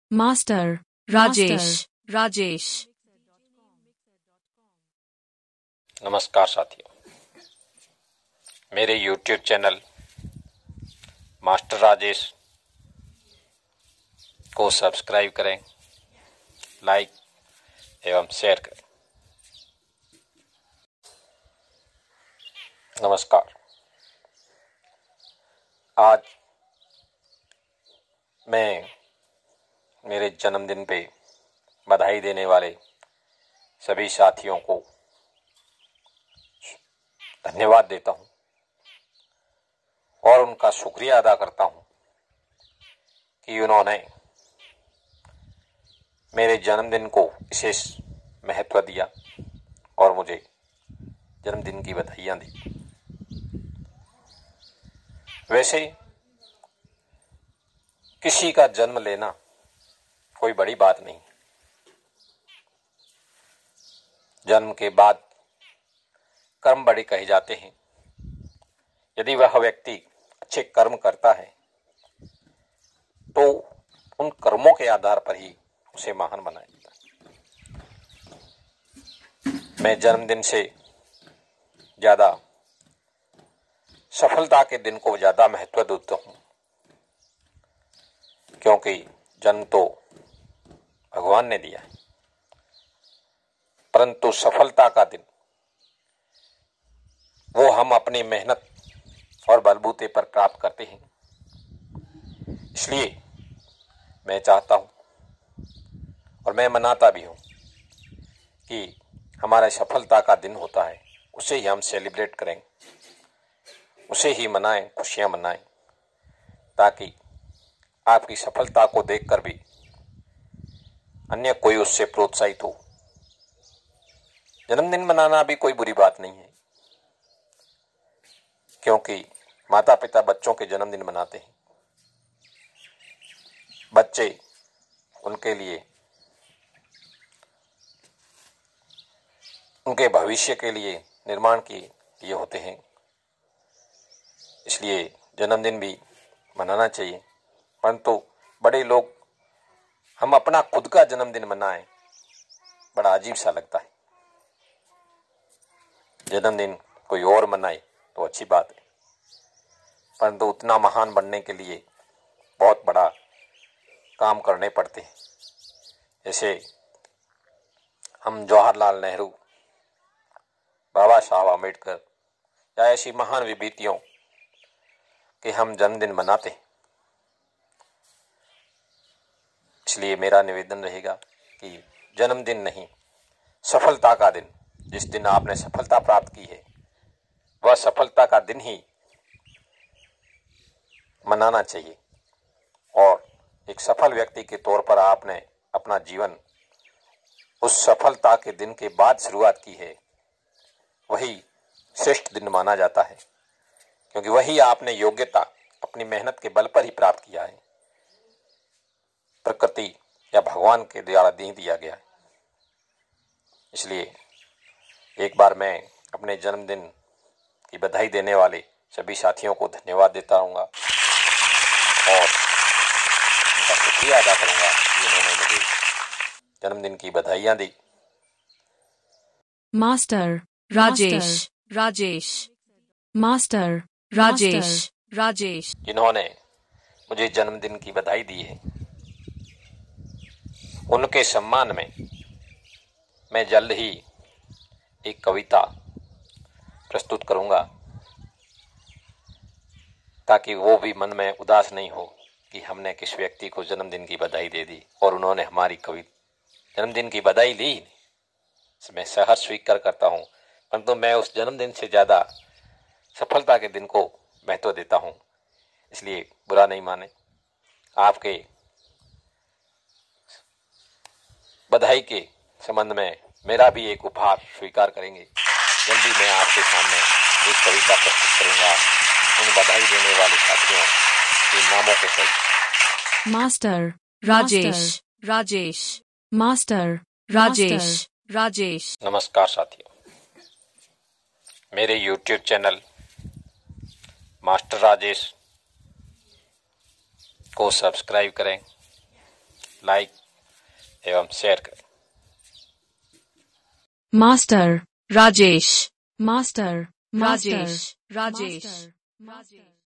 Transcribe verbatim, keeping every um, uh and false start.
Master Rajesh Rajesh. नमस्कार साथियों, मेरे यूट्यूब चैनल मास्टर राजेश को सब्सक्राइब करें, लाइक एवं शेयर करें। नमस्कार। आज मैं मेरे जन्मदिन पे बधाई देने वाले सभी साथियों को धन्यवाद देता हूं और उनका शुक्रिया अदा करता हूं कि उन्होंने मेरे जन्मदिन को विशेष महत्व दिया और मुझे जन्मदिन की बधाइयां दी। वैसे किसी का जन्म लेना कोई बड़ी बात नहीं। जन्म के बाद कर्म बड़े कहे जाते हैं। यदि वह व्यक्ति अच्छे कर्म करता है तो उन कर्मों के आधार पर ही उसे महान बनाया जाता है। मैं जन्मदिन से ज्यादा सफलता के दिन को ज्यादा महत्व देता हूं, क्योंकि जन्म तो भगवान ने दिया है, परंतु सफलता का दिन वो हम अपनी मेहनत और बलबूते पर प्राप्त करते हैं। इसलिए मैं चाहता हूं और मैं मनाता भी हूं कि हमारा सफलता का दिन होता है, उसे ही हम सेलिब्रेट करें, उसे ही मनाएं, खुशियां मनाएं, ताकि आपकी सफलता को देखकर भी अन्य कोई उससे प्रोत्साहित हो। जन्मदिन मनाना भी कोई बुरी बात नहीं है, क्योंकि माता पिता बच्चों के जन्मदिन मनाते हैं। बच्चे उनके लिए, उनके भविष्य के लिए निर्माण के लिए होते हैं। इसलिए जन्मदिन भी मनाना चाहिए, परंतु बड़े लोग हम अपना खुद का जन्मदिन मनाएं, बड़ा अजीब सा लगता है। जन्मदिन कोई और मनाए तो अच्छी बात है, परंतु उतना महान बनने के लिए बहुत बड़ा काम करने पड़ते हैं। जैसे हम जवाहरलाल नेहरू, बाबा साहब आम्बेडकर या ऐसी महान विभूतियों के हम जन्मदिन मनाते हैं। इसलिए मेरा निवेदन रहेगा कि जन्मदिन नहीं, सफलता का दिन, जिस दिन आपने सफलता प्राप्त की है, वह सफलता का दिन ही मनाना चाहिए। और एक सफल व्यक्ति के तौर पर आपने अपना जीवन उस सफलता के दिन के बाद शुरुआत की है, वही श्रेष्ठ दिन माना जाता है, क्योंकि वही आपने योग्यता अपनी मेहनत के बल पर ही प्राप्त किया है, प्रकृति या भगवान के द्वारा दे दिया गया है। इसलिए एक बार मैं अपने जन्मदिन की बधाई देने वाले सभी साथियों को धन्यवाद देता रहूंगा और उनका शुक्रिया अदा करूंगा कि उन्होंने मुझे जन्मदिन की बधाइयां दी। मास्टर राजेश राजेश मास्टर राजेश राजेश जिन्होंने मुझे जन्मदिन की बधाई दी है, उनके सम्मान में मैं जल्द ही एक कविता प्रस्तुत करूंगा, ताकि वो भी मन में उदास नहीं हो कि हमने किस व्यक्ति को जन्मदिन की बधाई दे दी और उन्होंने हमारी कवि जन्मदिन की बधाई ली। मैं सहर्ष स्वीकार करता हूं, परंतु मैं उस जन्मदिन से ज्यादा सफलता के दिन को महत्व देता हूं। इसलिए बुरा नहीं माने। आपके बधाई के संबंध में मेरा भी एक उपहार स्वीकार करेंगे। जल्दी मैं आपके सामने एक कविता प्रस्तुत करूंगा उन बधाई देने वाले साथियों के नामों के सहित। Master Rajesh Rajesh master Rajesh Rajesh. नमस्कार साथियों, मेरे यूट्यूब चैनल मास्टर राजेश को सब्सक्राइब करें, लाइक एवं शेयर करें। Master Rajesh, master Rajesh, Rajesh, Rajesh.